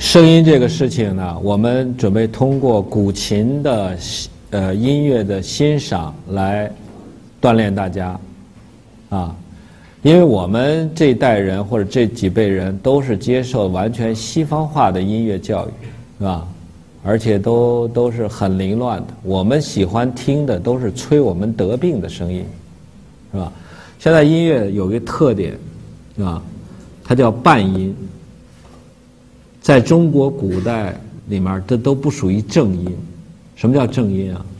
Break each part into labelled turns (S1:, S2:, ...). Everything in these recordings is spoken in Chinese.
S1: 声音这个事情呢，我们准备通过古琴的音乐的欣赏来锻炼大家啊，因为我们这一代人或者这几辈人都是接受完全西方化的音乐教育，是吧？而且都是很凌乱的。我们喜欢听的都是催我们得病的声音，是吧？现在音乐有一个特点，是吧？它叫半音。在中国古代里面，这都不属于正音。什么叫正音啊？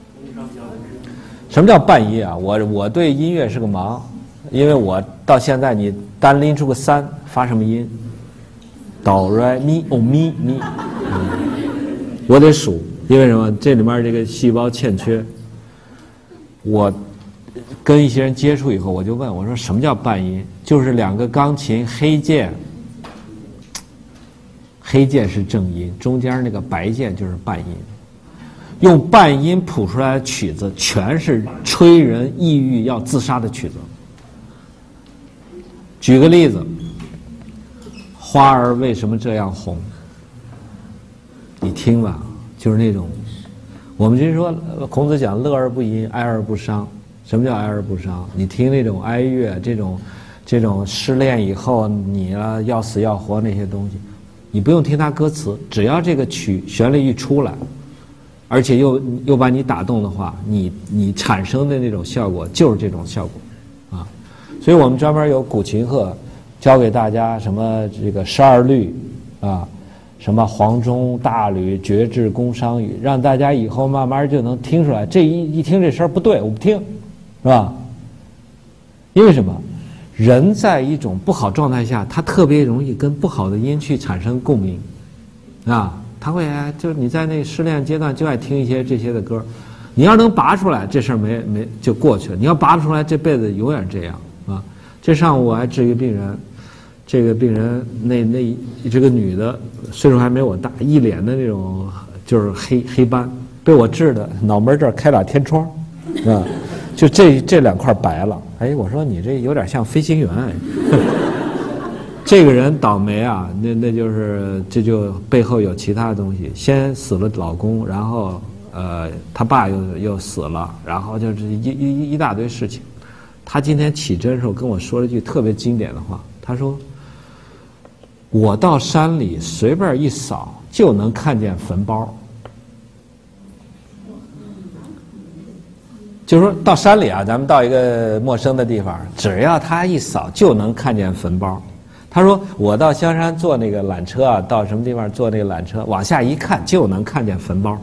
S1: 什么叫半音啊？我对音乐是个盲，因为我到现在你单拎出个3，发什么音？哆来咪哦咪咪，我得数，因为什么？这里面这个细胞欠缺。我跟一些人接触以后，我就问我说：“什么叫半音？就是2个钢琴黑键。”黑键是正音，中间那个白键就是半音。用半音谱出来的曲子，全是催人抑郁要自杀的曲子。举个例子，花儿为什么这样红？你听吧，就是那种，我们就是说，孔子讲乐而不淫，哀而不伤。什么叫哀而不伤？你听那种哀乐，这种失恋以后你啊要死要活那些东西。你不用听他歌词，只要这个旋律一出来，而且又把你打动的话，你产生的那种效果就是这种效果，啊，所以我们专门有古琴课，教给大家什么这个12律啊，什么黄钟、大吕、绝志、宫商语，让大家以后慢慢就能听出来，这一听这声不对，我不听，是吧？因为什么？人在一种不好状态下，他特别容易跟不好的音去产生共鸣，啊，他会就你在那失恋阶段就爱听一些这些的歌，你要能拔出来，这事儿没就过去了。你要拔不出来，这辈子永远这样啊。这上午我还治一个病人，这个病人这个女的岁数还没我大，一脸的那种就是黑斑，被我治的脑门这儿开俩天窗，啊。就这2块白了，哎，我说你这有点像飞行员哎。这个人倒霉啊，那就是这就背后有其他的东西，先死了老公，然后他爸又死了，然后就是一大堆事情。他今天起针的时候跟我说了一句特别经典的话，他说：“我到山里随便一扫就能看见坟包。”就是说到山里啊，咱们到一个陌生的地方，只要他一扫就能看见坟包。他说我到香山坐那个缆车啊，到什么地方坐那个缆车，往下一看就能看见坟包。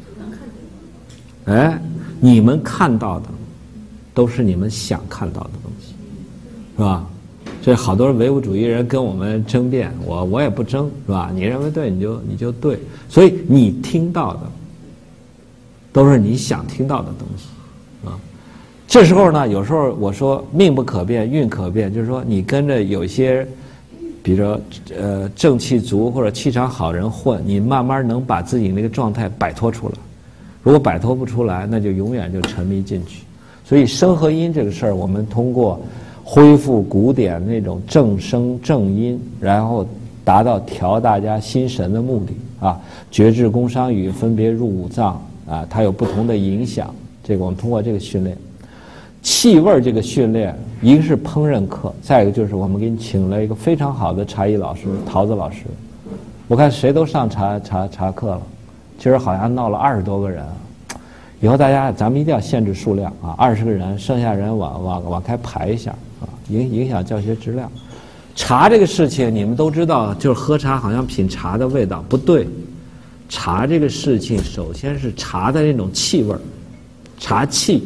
S1: 哎，你们看到的都是你们想看到的东西，是吧？这好多唯物主义人跟我们争辩，我也不争，是吧？你认为对你就对，所以你听到的都是你想听到的东西。这时候呢，有时候我说命不可变，运可变，就是说你跟着有一些，比如说正气足或者气场好人混，你慢慢能把自己那个状态摆脱出来。如果摆脱不出来，那就永远就沉迷进去。所以声和音这个事儿，我们通过恢复古典那种正声正音，然后达到调大家心神的目的啊。绝志、宫商语分别入五脏啊，它有不同的影响。这个我们通过这个训练。气味这个训练，一个是烹饪课，再一个就是我们给你请了一个非常好的茶艺老师桃子老师。我看谁都上茶课了，今儿好像闹了20多个人。以后大家咱们一定要限制数量啊，20个人，剩下人往开排一下啊，影响教学质量。茶这个事情你们都知道，就是喝茶好像品茶的味道，不对。茶这个事情，首先是茶的那种气味，茶气。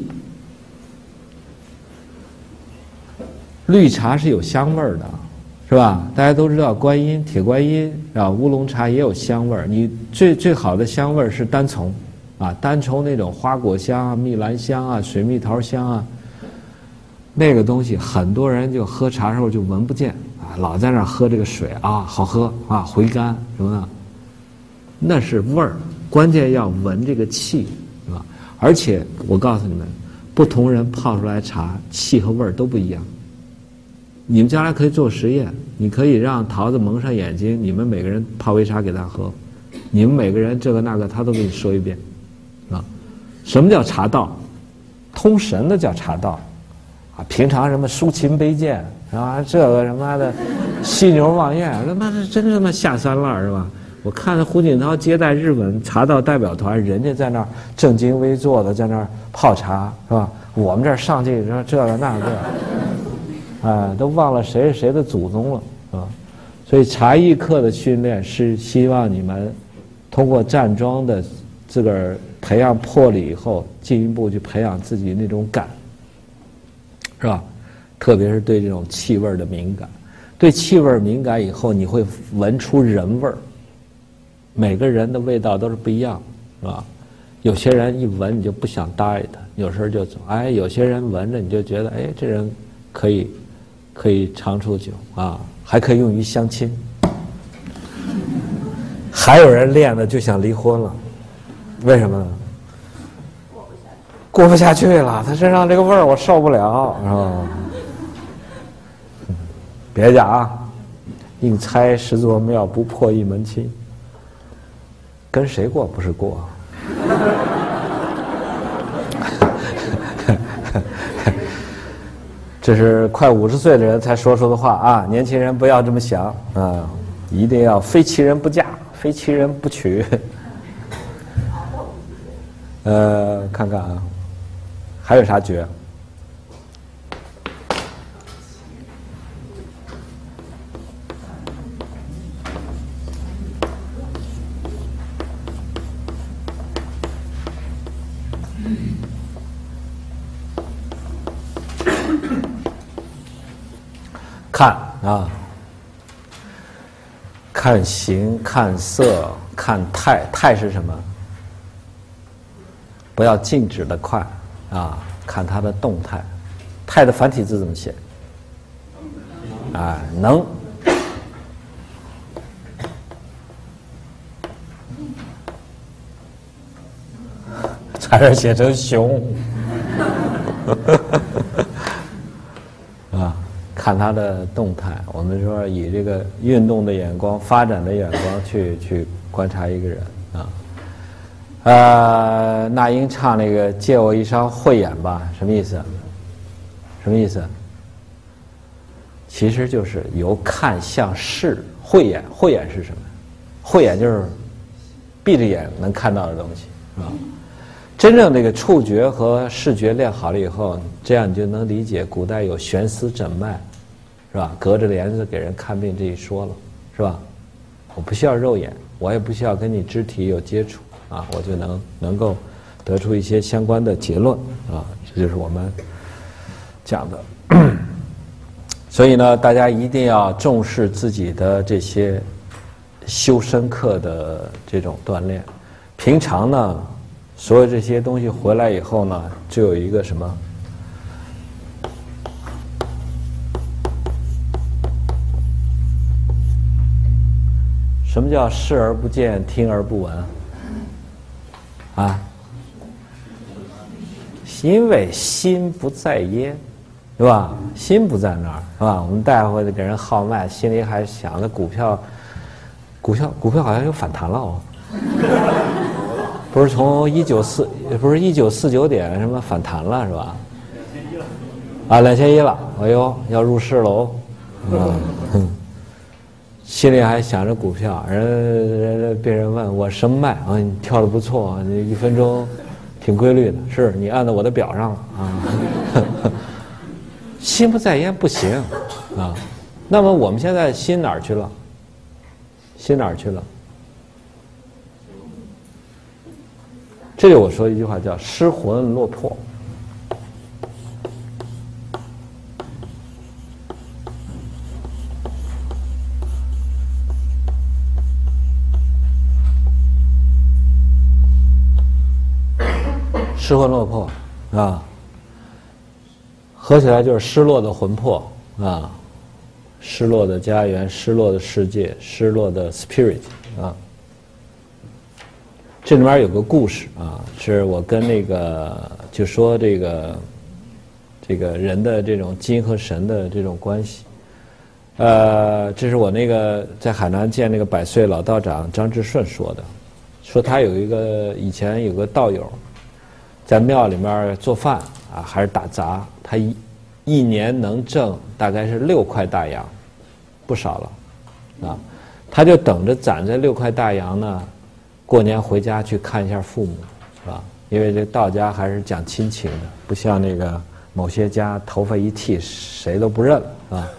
S1: 绿茶是有香味儿的，是吧？大家都知道观音、铁观音啊，乌龙茶也有香味儿。你最好的香味儿是单丛，啊，单丛那种花果香啊、蜜兰香啊、水蜜桃香啊，那个东西很多人就喝茶的时候就闻不见啊，老在那儿喝这个水啊，好喝啊，回甘什么的，那是味儿，关键要闻这个气，是吧？而且我告诉你们，不同人泡出来茶气和味儿都不一样。 你们将来可以做实验，你可以让桃子蒙上眼睛，你们每个人泡杯茶给他喝，你们每个人这个那个他都给你说一遍，啊，什么叫茶道？通神的叫茶道，啊，平常什么抒情卑贱，是吧？这个什么的犀牛望月，他妈的真他妈下三滥是吧？我看胡锦涛接待日本茶道代表团，人家在那儿正襟危坐的在那儿泡茶，是吧？我们这儿上去说这个那个，都忘了谁是谁的祖宗了啊！所以茶艺课的训练是希望你们通过站桩的自个儿培养魄力以后，进一步去培养自己那种感，是吧？特别是对这种气味的敏感，对气味敏感以后，你会闻出人味儿。每个人的味道都是不一样，是吧？有些人一闻你就不想搭理他，有时候就走。哎，有些人闻着你就觉得，哎，这人可以长处久啊，还可以用于相亲。还有人练的就想离婚了，为什么呢？过不下去了，他身上这个味儿我受不了，是吧？别讲啊，宁拆十座庙，不破一门亲。跟谁过不是过？这是快50岁的人才说出的话啊！年轻人不要这么想啊，一定要非其人不嫁，非其人不娶。看看啊，还有啥诀？看啊，看形，看色，看态。态是什么？不要静止的看啊，看它的动态。态的繁体字怎么写？啊，能。差点写成熊。啊。看它的动态，我们说以这个运动的眼光、发展的眼光去观察一个人啊。那英唱那个借我一双慧眼吧，什么意思？什么意思？其实就是由看向视。慧眼，慧眼是什么？慧眼就是闭着眼能看到的东西，是吧？真正这个触觉和视觉练好了以后，这样你就能理解古代有悬丝诊脉，是吧？隔着帘子给人看病这一说了，是吧？我不需要肉眼，我也不需要跟你肢体有接触啊，我就能够得出一些相关的结论啊，这就是我们讲的。所以呢，大家一定要重视自己的这些修身课的这种锻炼。平常呢，所有这些东西回来以后呢，就有一个什么？什么叫视而不见，听而不闻？啊？因为心不在焉，是吧？心不在那儿，是吧？我们大夫给人号脉，心里还想着股票好像有反弹了哦。不是从1949点什么反弹了是吧？啊，2100了，哎呦，要入市喽，心里还想着股票，人别人问我什么脉啊？你跳得不错，你1分钟挺规律的，是你按到我的表上了啊。心不在焉不行啊。那么我们现在心哪儿去了？心哪儿去了？这就我说一句话叫失魂落魄。失魂落魄啊，合起来就是失落的魂魄啊，失落的家园，失落的世界，失落的 spirit 啊。这里面有个故事啊，是我跟那个就说这个人的这种精和神的这种关系。 这是我那个在海南见那个100岁老道长张志顺说的，说他以前有个道友，在庙里面做饭啊，还是打杂，他一年能挣大概是6块大洋，不少了，啊，他就等着攒这6块大洋呢，过年回家去看一下父母，是吧？因为这道家还是讲亲情的，不像那个某些家头发一剃谁都不认了，啊。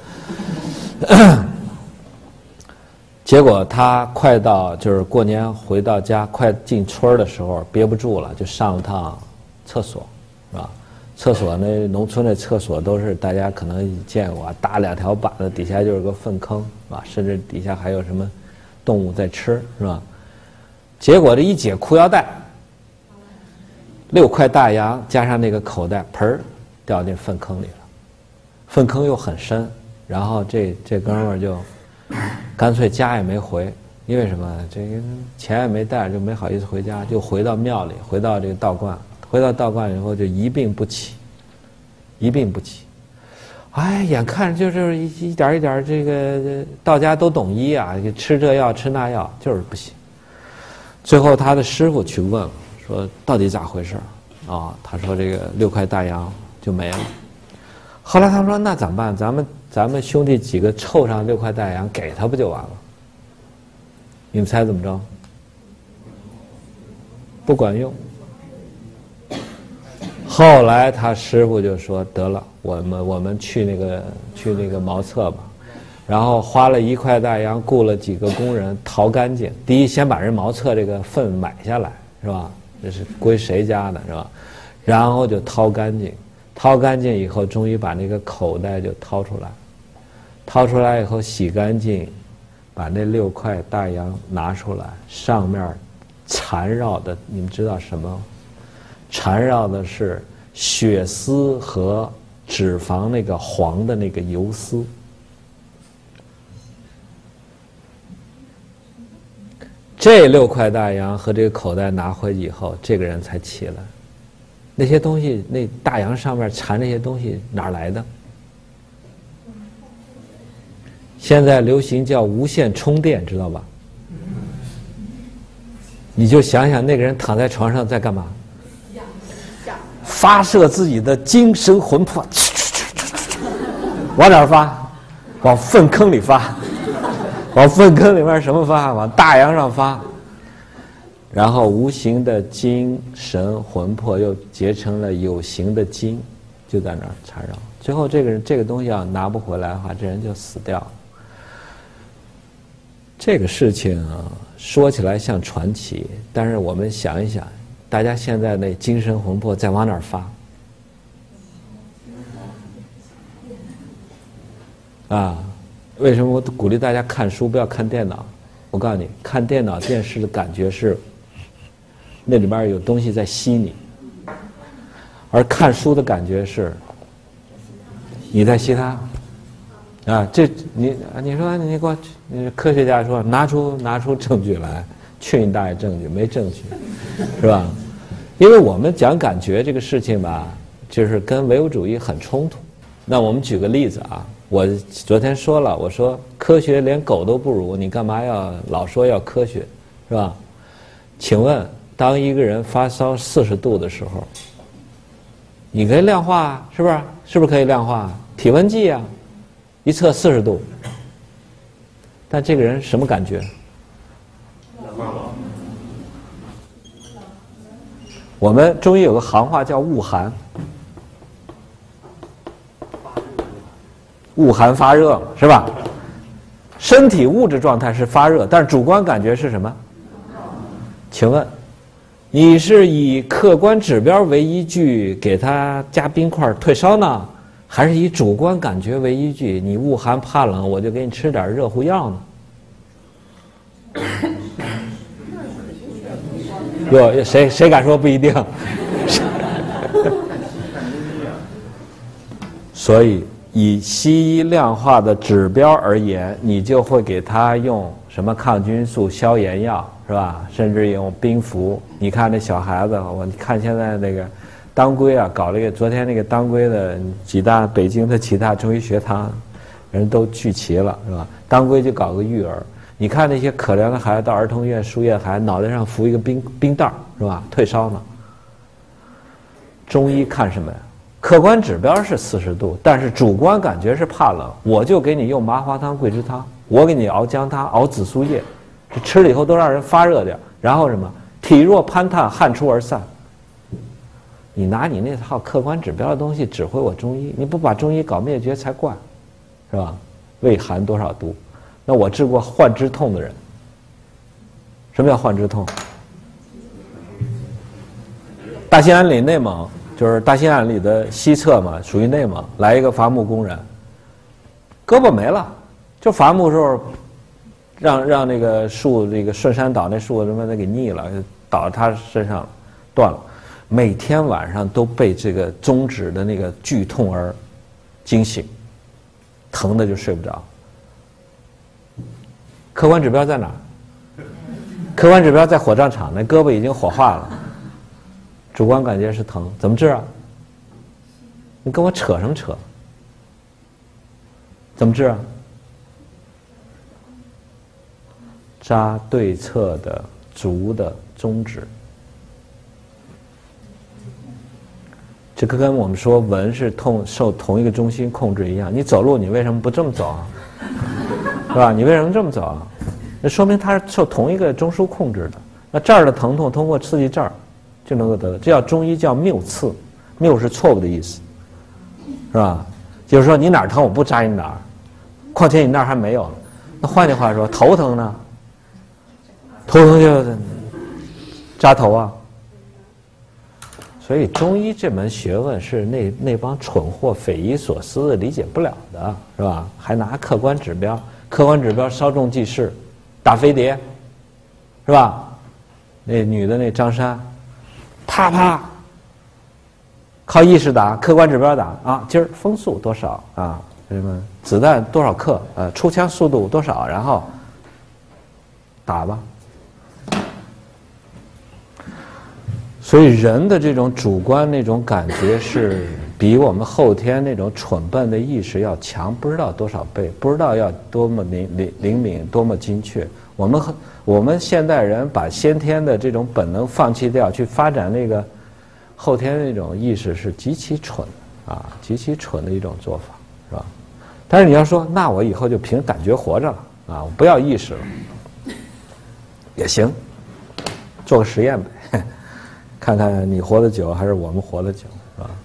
S1: 结果他快到就是过年回到家快进村的时候憋不住了，就上了趟厕所，是吧？厕所那农村的厕所都是大家可能见过啊，搭2条板子，底下就是个粪坑，是吧？甚至底下还有什么动物在吃，是吧？结果这一解裤腰带，6块大洋加上那个口袋，盆儿掉进粪坑里了，粪坑又很深。然后这哥们儿就干脆家也没回，因为什么？这个钱也没带，就没好意思回家，就回到庙里，回到这个道观，回到道观以后就一病不起，一病不起。哎，眼看就是一点一点，这个道家都懂医啊，吃这药吃那药，就是不行。最后他的师傅去问了，说到底咋回事啊？他说这个6块大洋就没了。后来他说那怎么办？咱们兄弟几个凑上6块大洋给他不就完了？你们猜怎么着？不管用。后来他师傅就说得了，我们去那个茅厕吧，然后花了1块大洋雇了几个工人淘干净。第一，先把人茅厕这个粪买下来，是吧？这是归谁家的，是吧？然后就掏干净。掏干净以后，终于把那个口袋就掏出来，掏出来以后洗干净，把那6块大洋拿出来，上面缠绕的，你们知道什么？缠绕的是血丝和脂肪那个黄的那个油丝。这6块大洋和这个口袋拿回去以后，这个人才起来。那些东西，那大洋上面缠那些东西哪儿来的？现在流行叫无线充电，知道吧？你就想想那个人躺在床上在干嘛？发射自己的精神魂魄，往哪儿发？往粪坑里发，往粪坑里面什么发？往大洋上发。然后无形的精神魂魄又结成了有形的精，就在那儿缠绕。最后这个东西要拿不回来的话，这人就死掉了。这个事情啊，说起来像传奇，但是我们想一想，大家现在那精神魂魄在往哪儿发？啊，为什么我鼓励大家看书，不要看电脑？我告诉你，看电脑、电视的感觉是那里面有东西在吸你，而看书的感觉是你在吸它。啊，这你说你给我，科学家说拿出证据来，去你大爷证据，没证据，是吧？因为我们讲感觉这个事情吧，就是跟唯物主义很冲突。那我们举个例子啊，我昨天说了，我说科学连狗都不如，你干嘛要老说要科学，是吧？请问，当一个人发烧40度的时候，你可以量化，是不是？是不是可以量化体温计啊？一测40度，但这个人什么感觉？我们中医有个行话叫恶寒，恶寒发热是吧？身体物质状态是发热，但是主观感觉是什么？请问，你是以客观指标为依据给他加冰块退烧呢，还是以主观感觉为依据？你恶寒怕冷，我就给你吃点热乎药呢？哟，谁敢说不一定？所以以西医量化的指标而言，你就会给他用什么抗菌素、消炎药，是吧？甚至用冰敷。你看那小孩子，我看现在那个当归啊，搞了一个昨天那个当归的北京的几大中医学堂， 人都聚齐了，是吧？当归就搞个育儿。你看那些可怜的孩子到儿童医院输液，还脑袋上服一个冰袋，是吧？退烧呢。中医看什么呀？客观指标是40度，但是主观感觉是怕冷，我就给你用麻花汤、桂枝汤，我给你熬姜汤、熬紫苏叶，这吃了以后都让人发热点，然后什么体弱攀炭，汗出而散。你拿你那套客观指标的东西指挥我中医，你不把中医搞灭绝才怪，是吧？胃寒多少度？那我治过患肢痛的人。什么叫患肢痛？大兴安岭内蒙，就是大兴安岭的西侧嘛，属于内蒙。来一个伐木工人，胳膊没了，就伐木时候让那个树，这个顺山倒那树什么的给腻了，倒他身上了，断了。每天晚上都被这个中指的那个剧痛而惊醒，疼的就睡不着。客观指标在哪儿？客观指标在火葬场，那胳膊已经火化了，主观感觉是疼，怎么治啊？你跟我扯什么扯？怎么治啊？扎对侧的足的中指。这个跟我们说纹是受同一个中心控制一样，你走路你为什么不这么走啊？是吧？你为什么这么走啊？那说明它是受同一个中枢控制的。那这儿的疼痛通过刺激这儿就能够得，这叫中医叫谬刺，谬是错误的意思，是吧？就是说你哪儿疼我不扎你哪儿，况且你那儿还没有。那换句话说，头疼呢？头疼就扎头啊。所以中医这门学问是那帮蠢货匪夷所思的理解不了的，是吧？还拿客观指标，客观指标稍纵即逝，打飞碟，是吧？那女的那张珊，啪啪，靠意识打，客观指标打啊，今儿风速多少啊？什么子弹多少克？出枪速度多少？然后打吧。所以人的这种主观那种感觉是比我们后天那种蠢笨的意识要强不知道多少倍，不知道要多么灵敏，多么精确。我们现代人把先天的这种本能放弃掉，去发展那个后天那种意识是极其蠢啊，极其蠢的一种做法，是吧？但是你要说，那我以后就凭感觉活着了啊，我不要意识了，也行，做个实验呗。看看你活得久还是我们活得久，是吧？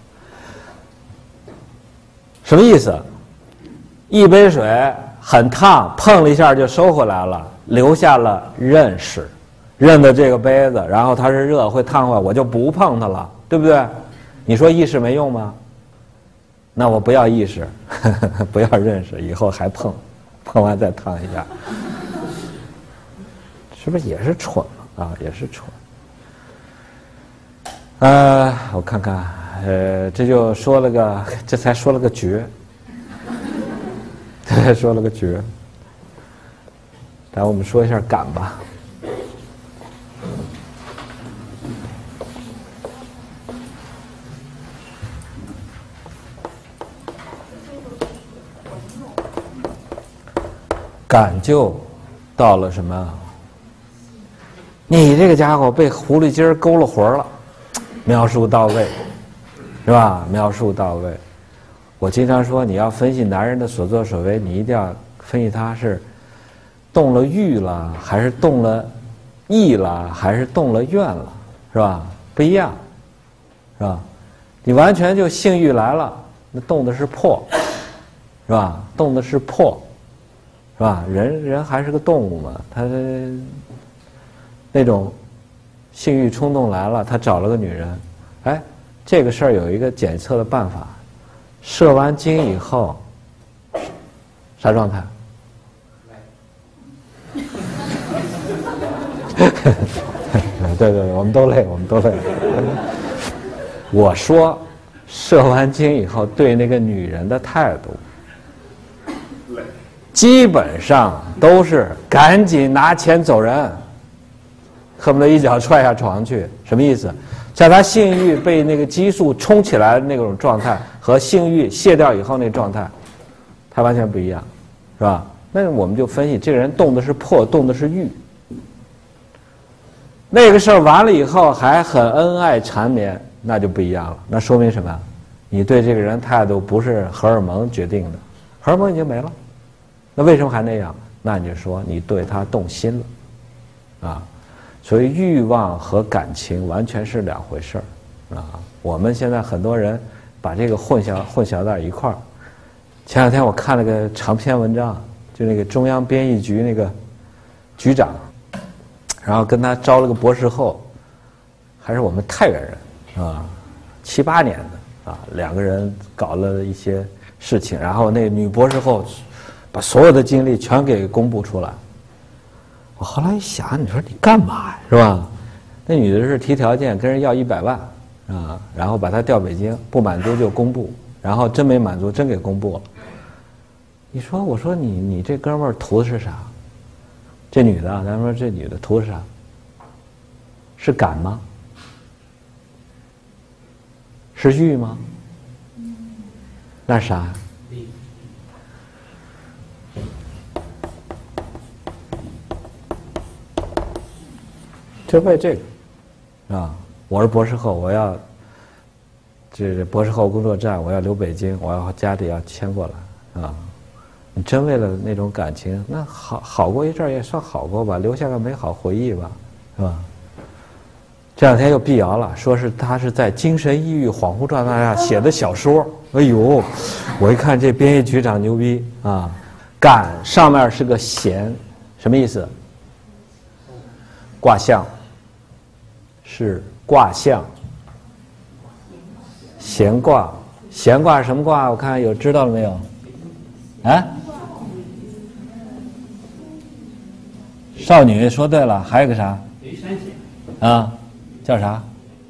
S1: 什么意思？一杯水很烫，碰了一下就收回来了，留下了认识，认得这个杯子，然后它是热会烫坏，我就不碰它了，对不对？你说意识没用吗？那我不要意识，不要认识，以后还碰，碰完再烫一下，是不是也是蠢了啊？也是蠢。我看看，这就说了个，这才说了个绝，这才说了个绝。来，我们说一下感吧。感就到了什么？你这个家伙被狐狸精勾了魂了。描述到位，是吧？描述到位。我经常说，你要分析男人的所作所为，你一定要分析他是动了欲了，还是动了意了，还是动了怨了，是吧？不一样，是吧？你完全就性欲来了，那动的是魄，是吧？动的是魄，是吧？人还是个动物嘛，他那种。性欲冲动来了，他找了个女人，哎，这个事儿有一个检测的办法，射完精以后，啥状态？对，我们都累，我们都累。我说，射完精以后对那个女人的态度，基本上都是赶紧拿钱走人。恨不得一脚踹下床去，什么意思？在他性欲被那个激素冲起来的那种状态和性欲卸掉以后那状态， 还完全不一样，是吧？那我们就分析，这个人动的是魄，动的是欲。那个事儿完了以后还很恩爱缠绵，那就不一样了。那说明什么？你对这个人态度不是荷尔蒙决定的，荷尔蒙已经没了，那为什么还那样？那你就说你对他动心了，啊，所以欲望和感情完全是两回事儿，啊，我们现在很多人把这个混淆在一块儿。前两天我看了个长篇文章，就那个中央编译局那个局长，然后跟他招了个博士后，还是我们太原人啊，7、8年的啊，两个人搞了一些事情，然后那女博士后把所有的经历全给公布出来。我后来一想，你说你干嘛呀，是吧？那女的是提条件跟人要100万啊，然后把她调北京，不满足就公布，然后真没满足，真给公布了。你说，我说你这哥们儿图的是啥？这女的，咱说这女的图的是啥？是感吗？是欲吗？那是啥呀？就为这个啊！我是博士后，我要这博士后工作站，我要留北京，我要家里要迁过来啊！你真为了那种感情，那好过一阵儿也算好过吧，留下个美好回忆吧，是吧？这两天又辟谣了，说是他是在精神抑郁、恍惚状态下写的小说。哎呦，我一看这编译局长牛逼啊！感上面是个弦，什么意思？卦象。是卦象，闲卦。闲卦是什么卦？我看有知道了没有？啊？少女说对了，还有个啥？啊，叫啥？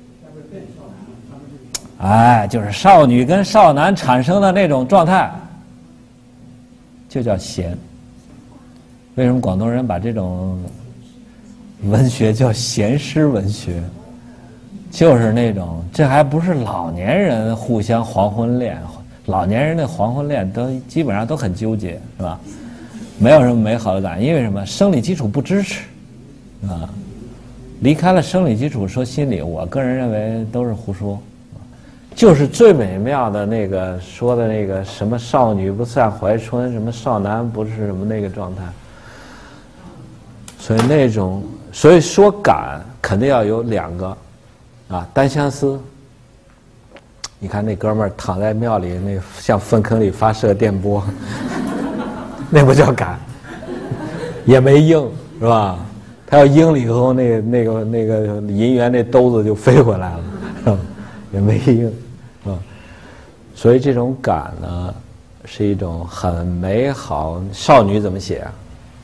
S1: 哎，就是少女跟少男产生的那种状态，就叫闲。为什么广东人把这种文学叫闲诗文学？就是那种，这还不是老年人互相黄昏恋，老年人的黄昏恋都基本上都很纠结，是吧？没有什么美好的感，因为什么？生理基础不支持，啊，离开了生理基础说心理，我个人认为都是胡说。就是最美妙的那个说的那个什么少女不散怀春，什么少男不是什么那个状态。所以那种，所以说感肯定要有2个，啊，单相思。你看那哥们儿躺在庙里，那向粪坑里发射电波，那不叫感，也没应，是吧？他要应了以后，那个银元那兜子就飞回来了，是吧？也没应，是吧？所以这种感呢，是一种很美好。少女怎么写啊？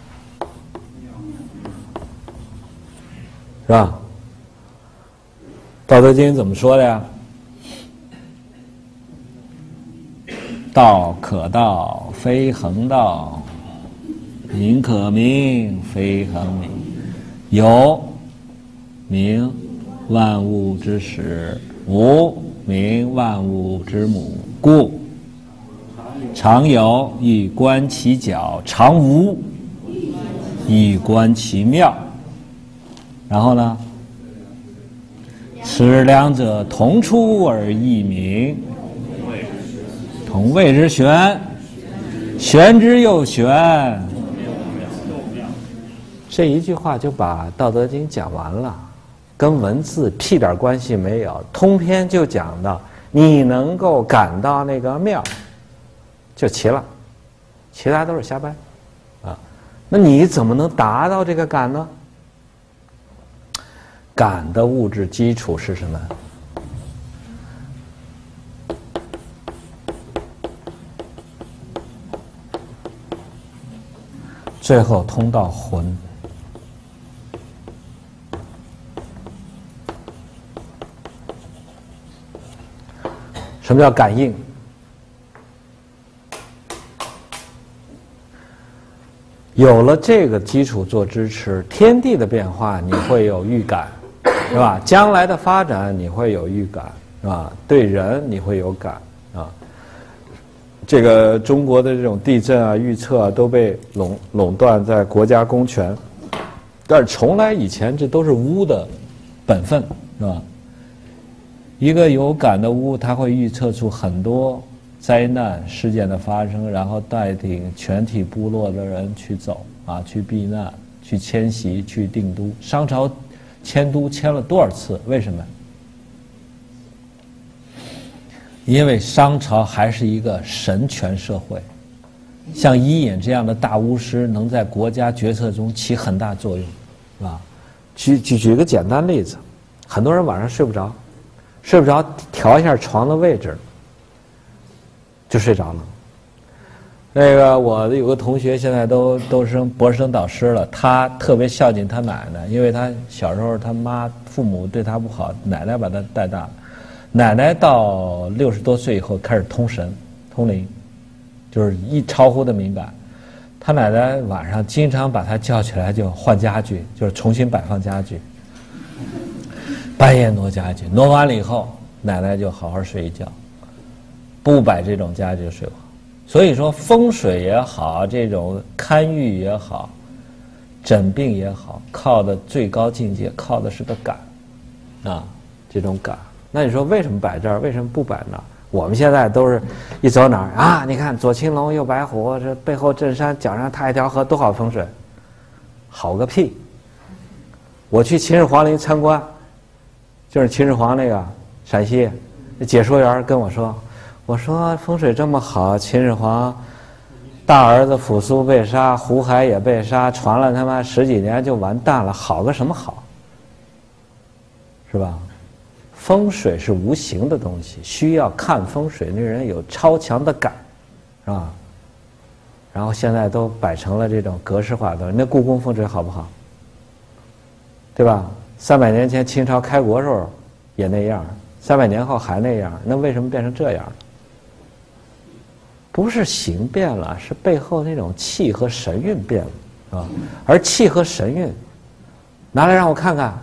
S1: 是吧？《道德经》怎么说的呀？道可道，非恒道；名可名，非恒名。有，名万物之始；无，名万物之母。故常有，以观其徼；常无，以观其妙。然后呢？此两者同出而异名，同谓之玄。玄之又玄。这一句话就把《道德经》讲完了，跟文字屁点关系没有。通篇就讲到你能够感到那个妙，就齐了，其他都是瞎掰啊。那你怎么能达到这个感呢？感的物质基础是什么？最后通到魂。什么叫感应？有了这个基础做支持，天地的变化你会有预感，是吧？将来的发展你会有预感，是吧？对人你会有感啊。 这个中国的这种地震啊、预测啊都被垄断在国家公权，但是从来以前这都是巫的本分，是吧？一个有感的巫，他会预测出很多灾难事件的发生，然后带领全体部落的人去走啊，去避难、去迁徙、去定都。商朝迁都迁了多少次？为什么？因为商朝还是一个神权社会，像伊尹这样的大巫师能在国家决策中起很大作用，是吧？举个简单例子，很多人晚上睡不着，调一下床的位置，就睡着了。那个我有个同学现在都升博士生导师了，他特别孝敬他奶奶，因为他小时候他父母对他不好，奶奶把他带大。奶奶到60多岁以后开始通神、通灵，就是一超乎的敏感。他奶奶晚上经常把他叫起来就换家具，就是重新摆放家具。半夜挪家具，挪完了以后，奶奶就好好睡一觉，不摆这种家具就睡不好。所以说风水也好，这种看运也好，诊病也好，靠的最高境界靠的是个感啊，这种感。那你说为什么摆这儿？为什么不摆那儿？我们现在都是一走哪儿啊？你看左青龙右白虎，这背后镇山，脚上踏一条河，多好风水！好个屁！我去秦始皇陵参观，就是秦始皇那个陕西解说员跟我说，我说风水这么好，秦始皇大儿子扶苏被杀，胡亥也被杀，传了他妈10几年就完蛋了，好个什么好？是吧？风水是无形的东西，需要看风水那人有超强的感，是吧？然后现在都摆成了这种格式化的，那故宫风水好不好？对吧？300年前清朝开国时候也那样，300年后还那样，那为什么变成这样了？不是形变了，是背后那种气和神韵变了啊。而气和神韵，拿来让我看看。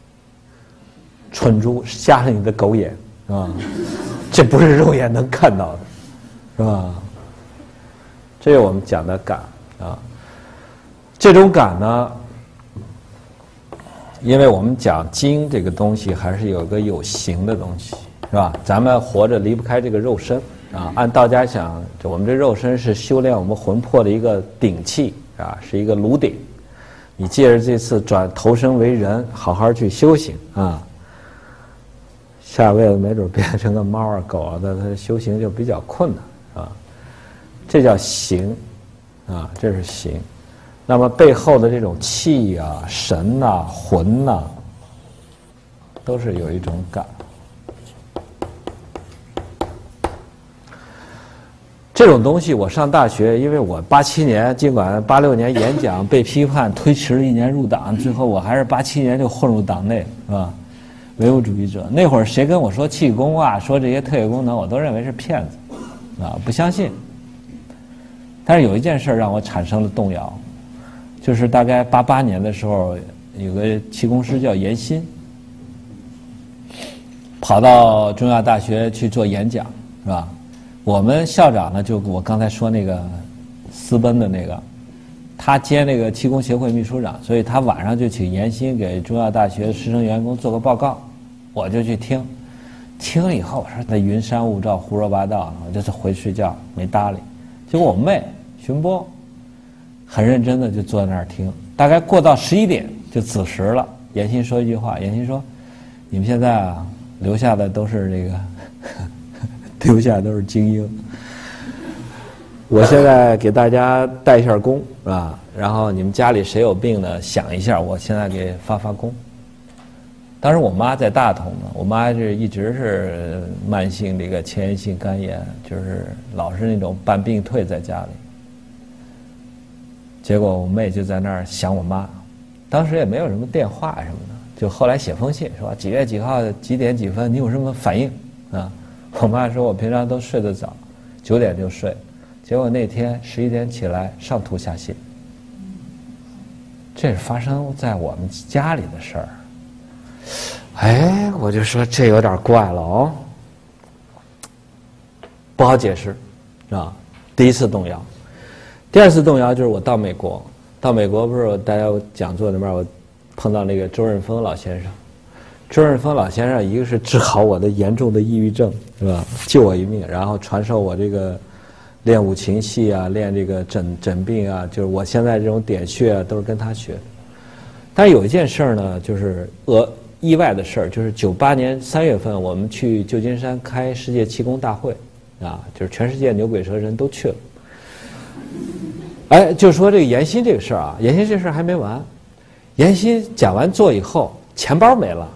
S1: 蠢猪，瞎了你的狗眼啊！这不是肉眼能看到的，是吧？这是我们讲的感啊。这种感呢，因为我们讲精这个东西还是有个有形的东西，是吧？咱们活着离不开这个肉身啊。按道家讲，我们这肉身是修炼我们魂魄的一个顶器啊，是一个炉鼎。你借着这次投生为人，好好去修行啊。下辈子没准变成个猫啊狗啊的，他修行就比较困难啊。这叫形啊，这是形。那么背后的这种气啊、神呐、魂呐，都是有一种感。这种东西我上大学，因为我87年，尽管86年演讲被批判推迟了1年入党，最后我还是87年就混入党内，是吧？唯物主义者那会儿，谁跟我说气功啊，说这些特异功能，我都认为是骗子，啊，不相信。但是有一件事让我产生了动摇，就是大概88年的时候，有个气功师叫严新，跑到中亚大学去做演讲，是吧？我们校长呢，就我刚才说那个私奔的那个。他兼那个气功协会秘书长，所以他晚上就请严新给中亚大学师生员工做个报告，我就去听，听了以后我说那云山雾罩胡说八道，我就回去睡觉没搭理。结果我妹寻波很认真的就坐在那儿听，大概过到11点就子时了。严新说一句话，严新说：“你们现在啊留下的都是这个，留下的都是精英。”我现在给大家带一下功啊，然后你们家里谁有病呢？想一下，我现在给发功。当时我妈在大同呢，我妈是一直是慢性这个前炎性肝炎，就是老是那种半病退在家里。结果我妹就在那儿想我妈，当时也没有什么电话什么的，就后来写封信说几月几号几点几分，你有什么反应啊？我妈说我平常都睡得早，9点就睡。结果那天11点起来上吐下泻，这是发生在我们家里的事儿。哎，我就说这有点怪了哦，不好解释， 啊，第一次动摇。第二次动摇就是我到美国，不是大家有讲座里面我碰到那个周润峰老先生。周润峰老先生一个是治好我的严重的抑郁症，是吧？救我一命，然后传授我这个练五禽戏啊，练这个诊病啊，就是我现在这种点穴啊，都是跟他学的。但是有一件事儿呢，就是意外的事儿，就是98年3月份，我们去旧金山开世界气功大会，啊，就是全世界牛鬼蛇神都去了。哎，就说这个严欣这个事儿啊，严欣这事儿还没完。严欣讲完座以后，钱包没了。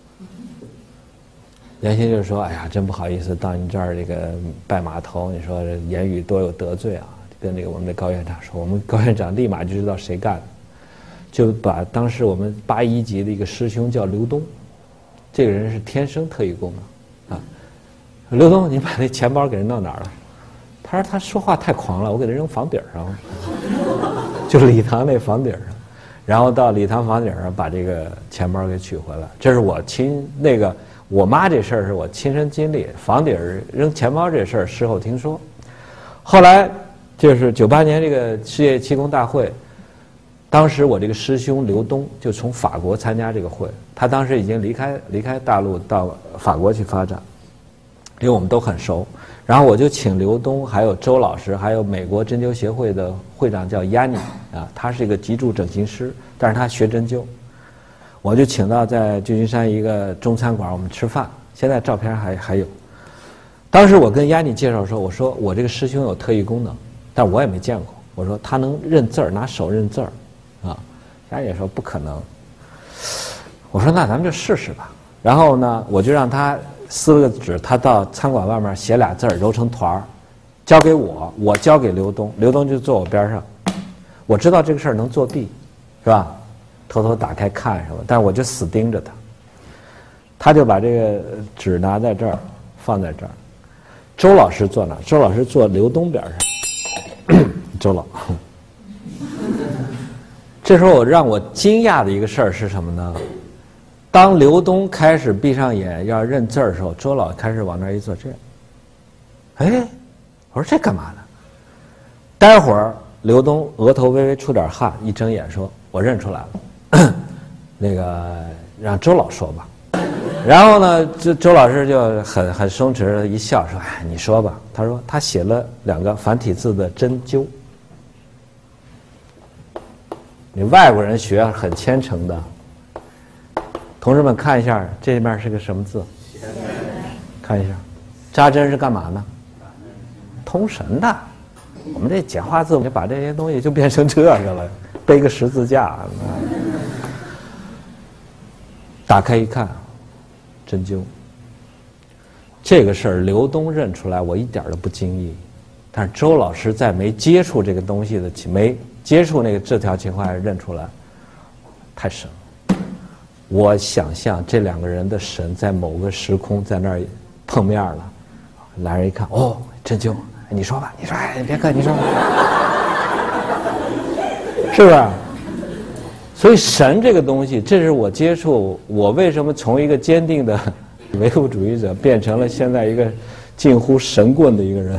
S1: 严欣就说：“哎呀，真不好意思，到你这儿这个拜码头，你说言语多有得罪啊。”跟这个我们的高院长说，我们高院长立马就知道谁干的，就把当时我们81级的一个师兄叫刘东，这个人是天生特异功能啊。刘东，你把那钱包给人弄哪儿了？他说他说话太狂了，我给他扔房顶上了，就礼堂那房顶上，然后到礼堂房顶上把这个钱包给取回来。这是我我妈这事儿是我亲身经历，房顶扔钱包这事儿事后听说。后来就是98年这个世界气功大会，当时我这个师兄刘东就从法国参加这个会，他当时已经离开大陆到法国去发展，因为我们都很熟。然后我就请刘东还有周老师还有美国针灸协会的会长叫亚尼啊，他是一个脊柱整形师，但是他学针灸。我就请到在旧金山一个中餐馆，我们吃饭，现在照片还有。当时我跟亚尼介绍说，我说我这个师兄有特异功能，但我也没见过。我说他能认字儿，拿手认字儿，啊，亚尼说不可能。我说那咱们就试试吧。然后呢，我就让他撕了个纸，他到餐馆外面写俩字儿，揉成团儿，交给我，我交给刘东，刘东就坐我边上。我知道这个事儿能作弊，是吧？偷偷打开看什么，但是我就死盯着他。他就把这个纸拿在这儿，放在这儿。周老师坐哪？周老师坐刘东边上。周老，这时候让我惊讶的一个事儿是什么呢？当刘东开始闭上眼要认字儿的时候，周老开始往那儿一坐，这样。哎，我说这干嘛呢？待会儿刘东额头微微出点汗，一睁眼说：“我认出来了。”那个让周老说吧。然后呢，周老师就很松弛的一笑说：“哎，你说吧。”他说他写了2个繁体字的针灸。你外国人学很虔诚的。同志们看一下，这面是个什么字？看一下，扎针是干嘛呢？通神的。我们这简化字，我们就把这些东西就变成这个了，背个十字架。打开一看，针灸。这个事儿刘东认出来，我一点都不惊异。但是周老师在没接触这个东西的没接触这条情况下认出来，太神了。我想象这2个人的神在某个时空在那儿碰面了。来人一看，哦，针灸，你说吧，你说，哎，别客气，你说吧，是不是？所以神这个东西，这是我接触，我为什么从一个坚定的唯物主义者变成了现在一个近乎神棍的一个人，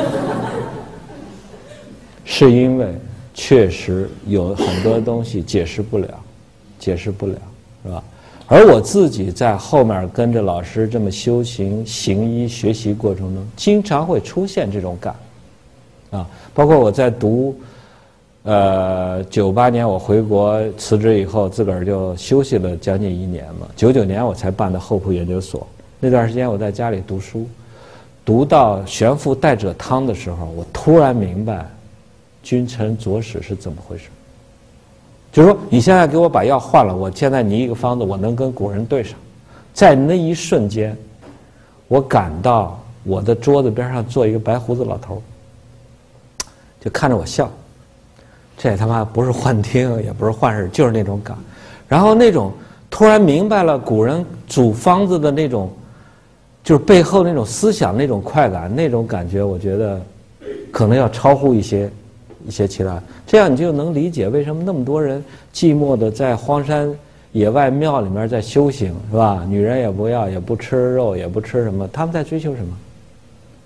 S1: 是因为确实有很多东西解释不了，是吧？而我自己在后面跟着老师这么修行、行医、学习过程中，经常会出现这种感，啊，包括我在读。98年我回国辞职以后，自个儿就休息了将近1年嘛。99年我才办的厚朴研究所。那段时间我在家里读书，读到玄父代者汤的时候，我突然明白，君臣佐使是怎么回事。就是说，你现在给我把药换了，我现在拟一个方子，我能跟古人对上。在那一瞬间，我感到我的桌子边上坐一个白胡子老头，就看着我笑。这他妈不是幻听，也不是幻视，就是那种感。然后那种突然明白了古人煮方子的那种，就是背后那种思想、那种快感、那种感觉，我觉得可能要超乎一些其他。这样你就能理解为什么那么多人寂寞的在荒山野外庙里面在修行，是吧？女人也不要，也不吃肉，也不吃什么，他们在追求什么？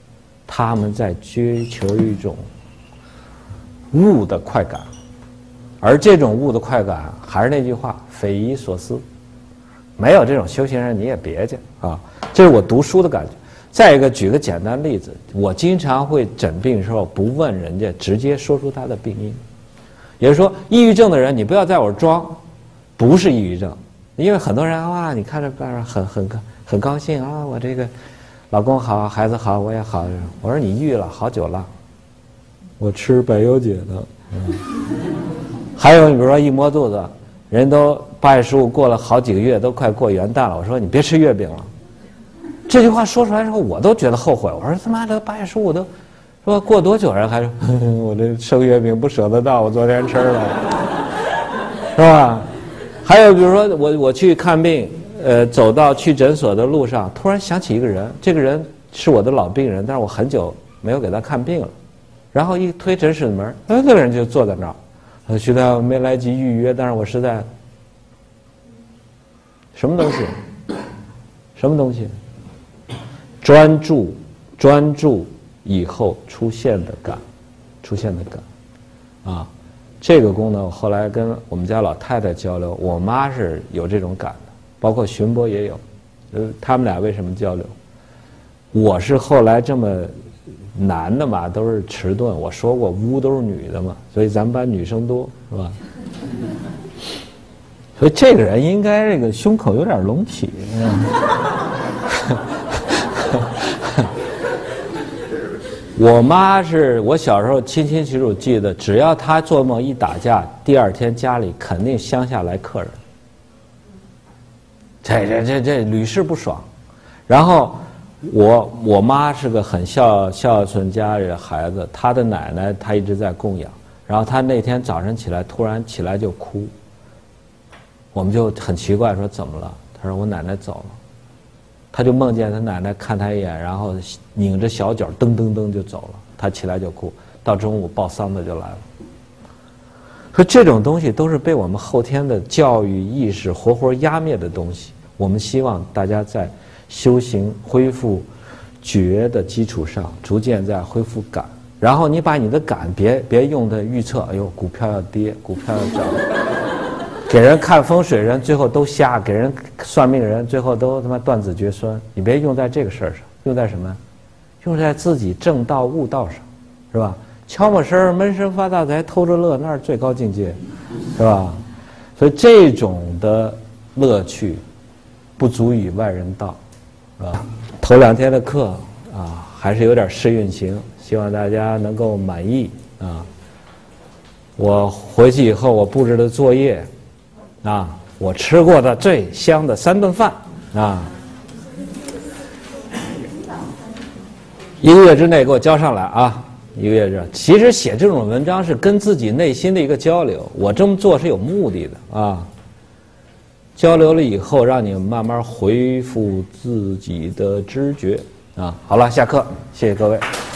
S1: 他们在追求一种悟的快感，而这种悟的快感还是那句话，匪夷所思。没有这种修行人，你也别去啊！这是我读书的感觉。再一个，举个简单例子，我经常会诊病的时候不问人家，直接说出他的病因。也就是说，抑郁症的人，你不要在我这装，不是抑郁症，因为很多人哇，你看着很高兴啊，我这个老公好，孩子好，我也好。我说你抑郁了好久了，我吃百忧解的。还有你比如说一摸肚子，人都8月15过了好几个月，都快过元旦了，我说你别吃月饼了。这句话说出来之后，我都觉得后悔。我说他妈的8月15都说过多久人还说我这吃个月饼不舍得到，我昨天吃了，是吧？还有比如说我去看病，走到去诊所的路上，突然想起一个人，这个人是我的老病人，但是我很久没有给他看病了。然后一推诊室的门，那个人就坐在那儿。徐大夫没来及预约，但是我实在什么东西，什么东西，专注以后出现的感，啊，这个功能我后来跟我们家老太太交流，我妈是有这种感的，包括荀波也有，他们俩为什么交流？我是后来这么男的嘛，都是迟钝，我说过巫都是女的嘛，所以咱们班女生多，是吧？所以这个人应该这个胸口有点隆起。我妈是我小时候清清楚楚记得，只要她做梦一打架，第二天家里肯定乡下来客人，这屡试不爽。然后我妈是个很孝顺家里的孩子，她的奶奶她一直在供养，然后她那天早上起来突然起来就哭，我们就很奇怪说怎么了？她说我奶奶走了。他就梦见他奶奶看他一眼，然后拧着小脚噔噔噔就走了，他起来就哭，到中午报丧的就来了。说这种东西都是被我们后天的教育意识活活压灭的东西，我们希望大家在修行恢复觉的基础上，逐渐在恢复感，然后你把你的感别用的预测，哎呦股票要跌，股票要涨。给人看风水人最后都瞎，给人算命人最后都他妈断子绝孙。你别用在这个事儿上，用在什么？用在自己正道悟道上，是吧？悄没声闷声发大财，偷着乐，那是最高境界，是吧？所以这种的乐趣不足以外人道，是吧？头2天的课啊，还是有点试运行，希望大家能够满意啊。我回去以后，我布置的作业。啊，我吃过的最香的3顿饭啊，1个月之内给我交上来啊！1个月之，其实写这种文章是跟自己内心的一个交流，我这么做是有目的的啊。交流了以后，让你慢慢恢复自己的知觉啊。好了，下课，谢谢各位。